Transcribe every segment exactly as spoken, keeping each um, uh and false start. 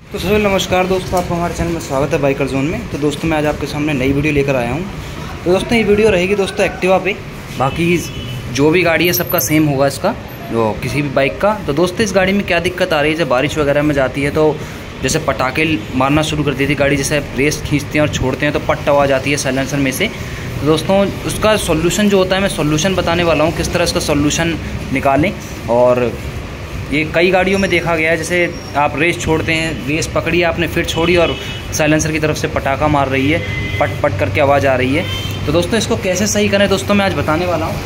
तो सभी नमस्कार दोस्तों, आपको हमारे चैनल में स्वागत है बाइकर जोन में। तो दोस्तों मैं आज आपके सामने नई वीडियो लेकर आया हूँ। तो दोस्तों ये वीडियो रहेगी दोस्तों एक्टिवा पे, बाकी जो भी गाड़ी है सबका सेम होगा इसका, जो किसी भी बाइक का। तो दोस्तों इस गाड़ी में क्या दिक्कत आ रही है, जब बारिश वगैरह में जाती है तो जैसे पटाखे मारना शुरू कर देती है गाड़ी, जैसे रेस खींचते हैं और छोड़ते हैं तो पट आवाज़ आती है साइलेंसर में से। तो दोस्तों उसका सॉल्यूशन जो होता है मैं सॉल्यूशन बताने वाला हूँ, किस तरह इसका सॉल्यूशन निकालें। और ये कई गाड़ियों में देखा गया है, जैसे आप रेस छोड़ते हैं, रेस पकड़ी आपने फिर छोड़ी और साइलेंसर की तरफ से पटाखा मार रही है, पट पट करके आवाज़ आ रही है। तो दोस्तों इसको कैसे सही करें दोस्तों मैं आज बताने वाला हूँ।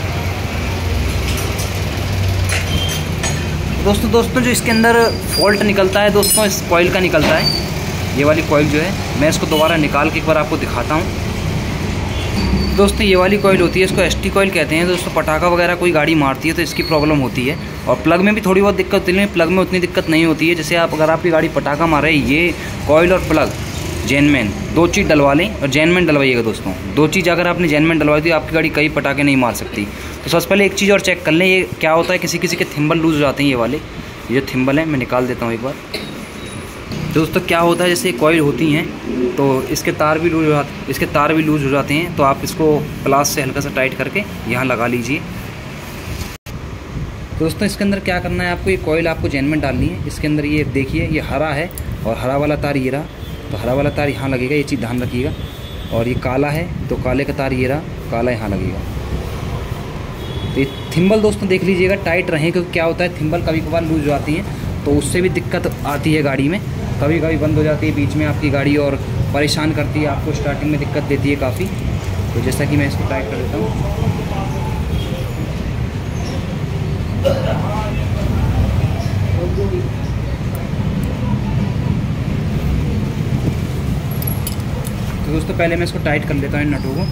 दोस्तों दोस्तों जो इसके अंदर फॉल्ट निकलता है दोस्तों, इस कॉइल का निकलता है। ये वाली कॉइल जो है मैं इसको दोबारा निकाल के एक बार आपको दिखाता हूँ। दोस्तों ये वाली कॉइल होती है, इसको एस टी कॉइल कहते हैं। दोस्तों पटाखा वगैरह कोई गाड़ी मारती है तो इसकी प्रॉब्लम होती है। और प्लग में भी थोड़ी बहुत दिक्कत होती है, प्लग में उतनी दिक्कत नहीं होती है। जैसे आप अगर आपकी गाड़ी पटाखा मार रही है, ये कॉइल और प्लग जेनमैन दो चीज़ डलवा लें और जेनमैन डलवाइएगा दोस्तों। दो चीज़ अगर आपने जेनमैन डलवाई तो आपकी गाड़ी कई पटाखे नहीं मार सकती। तो सबसे पहले एक चीज़ और चेक कर लें, ये क्या होता है, किसी किसी के थिम्बल लूज हो जाते हैं। ये वाले ये जो थिम्बल है मैं निकाल देता हूँ एक बार। दोस्तों क्या होता है, जैसे कॉइल होती हैं तो इसके तार भी लूज हो जाते इसके तार भी लूज हो जाते हैं। तो आप इसको प्लास से हल्का सा टाइट करके यहाँ लगा लीजिए। दोस्तों इसके अंदर क्या करना है आपको, ये कॉइल आपको जेनमैन डालनी है। इसके अंदर ये देखिए ये हरा है और हरा वाला तार ये रहा, तो हरा वाला तार यहाँ लगेगा, ये चीज़ ध्यान रखिएगा। और ये काला है तो काले का तार ये रहा, काला यहाँ लगेगा। तो ये थिम्बल दोस्तों देख लीजिएगा टाइट रहें, क्योंकि क्या होता है थिम्बल कभी कभार लूज हो जाती हैं तो उससे भी दिक्कत आती है गाड़ी में। कभी कभी बंद हो जाती है बीच में आपकी गाड़ी और परेशान करती है आपको, स्टार्टिंग में दिक्कत देती है काफ़ी। तो जैसा कि मैं इसको टाइट कर देता हूँ। तो दोस्तों पहले मैं इसको टाइट कर लेता हूँ इन नटों को।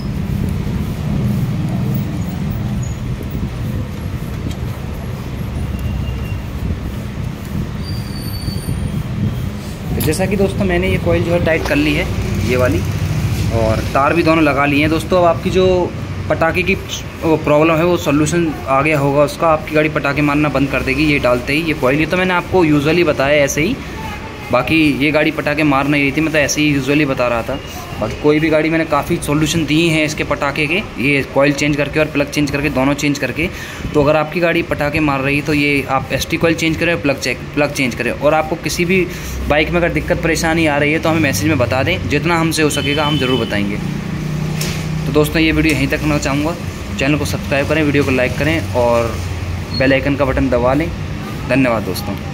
जैसा कि दोस्तों मैंने ये कॉइल जो है टाइट कर ली है ये वाली, और तार भी दोनों लगा लिए हैं। दोस्तों अब आपकी जो पटाखे की प्रॉब्लम है वो सॉल्यूशन आ गया होगा उसका, आपकी गाड़ी पटाखे मारना बंद कर देगी ये डालते ही। ये कॉइल ये तो मैंने आपको यूजुअली बताया ऐसे ही, बाकी ये गाड़ी पटाखे मार नहीं रही थी, मैं तो ऐसे ही यूजुअली बता रहा था। बाकी कोई भी गाड़ी मैंने काफ़ी सॉल्यूशन दिए हैं इसके पटाखे के, ये कॉइल चेंज करके और प्लग चेंज करके, दोनों चेंज करके। तो अगर आपकी गाड़ी पटाखे मार रही है तो ये आप एस टी कॉइल चेंज करें और प्लग चेक प्लग चेंज करें। और आपको किसी भी बाइक में अगर दिक्कत परेशानी आ रही है तो हमें मैसेज में बता दें, जितना हमसे हो सकेगा हम ज़रूर बताएँगे। तो दोस्तों ये वीडियो यहीं तक करना चाहूँगा। चैनल को सब्सक्राइब करें, वीडियो को लाइक करें और बेल आइकन का बटन दबा लें। धन्यवाद दोस्तों।